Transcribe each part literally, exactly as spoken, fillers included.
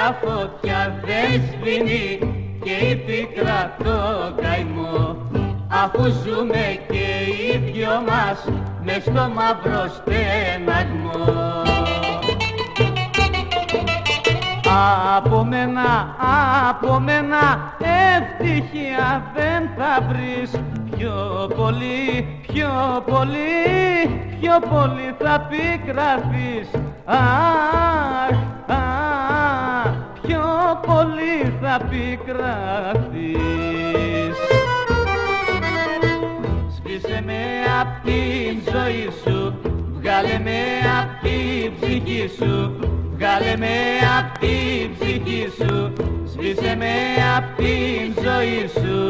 φωτιά, φωτιά δεν σβήνει και η πίκρα το καημό, αφού ζούμε και οι δυο μας μες στο μαύρο στεναγμό. Από μένα, από μένα ευτυχία δεν θα βρεις, πιο πολύ, πιο πολύ, πιο πολύ θα πικραθείς. Αχ, αχ, πιο πολύ θα πικραθείς. Σβήσε με απ' την ζωή σου, βγάλε με απ' την ψυχή σου, βγάλε με απ' την ψυχή σου, σβήσε με απ' την ζωή σου.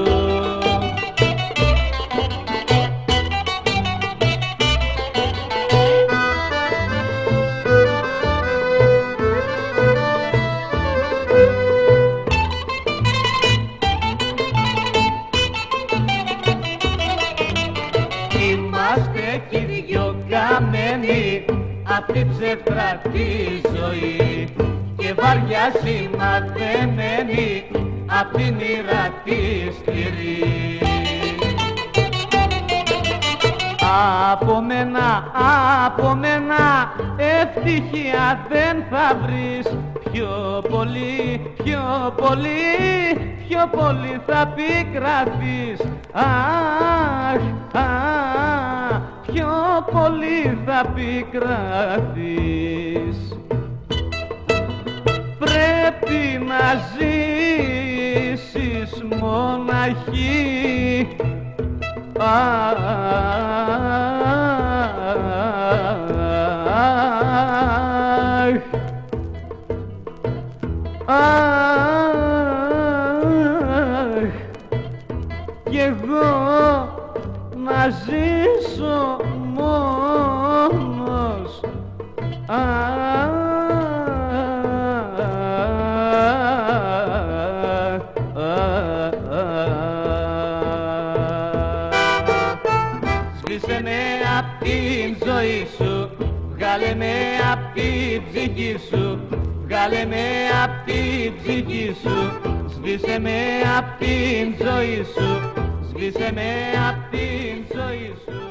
Είμαστε κι οι δυο καμένοι απ' την ψεύτρα τη ζωή και βαριά σημαδεμένοι απ' την ήρα τη σκληρή. Από μένα, από μένα ευτυχία δεν θα βρεις, πιο πολύ, πιο πολύ, πιο πολύ θα πικραθείς. Αχ, αχ, πιο πολύ θα πικραθείς. Πρέπει να ζήσεις μοναχή, αχ, αχ, κι εγώ να ζήσω μόνος. Αχ, σβήσε με απ' την ζωή σου, βγάλε με απ' την ψυχή σου, βγάλε με απ' την ψυχή σου, σβήσε με απ' την ζωή σου, σβήσε με απ' την ζωή σου.